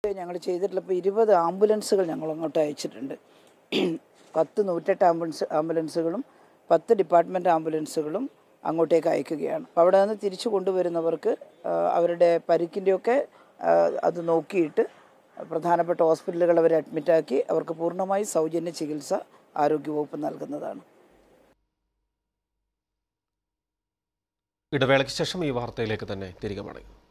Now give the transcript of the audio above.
ഞങ്ങൾ ചെയ്തിട്ടുള്ള ഇപ്പോൾ 20 ആംബുലൻസുകൾ ഞങ്ങൾ അങ്ങോട്ട് അയച്ചിട്ടുണ്ട്. 10 108 ആംബുലൻസുകളും 10 ഡിപ്പാർട്ട്മെൻറ്റ് ആംബുലൻസുകളും അങ്ങോട്ടേക്ക് അയക്കുകയാണ്. അപ്പോൾ അവിടെ നിന്ന് തിരിച്ചു കൊണ്ടുവരുന്നവർക്ക് അവരുടെ പരിക്കിൻ്റെയൊക്കെ അത് നോക്കിയിട്ട് പ്രധാനപ്പെട്ട ഹോസ്പിറ്റലുകൾ അവരെ അഡ്മിറ്റാക്കി അവർക്ക് പൂർണ്ണമായി സൗജന്യ ചികിത്സ ആരോഗ്യവകുപ്പ് നൽകുന്നതാണ്. ഇടവേളയ്ക്ക് ശേഷം ഈ വാർത്തയിലേക്ക് തന്നെ തിരികെ മടങ്ങും.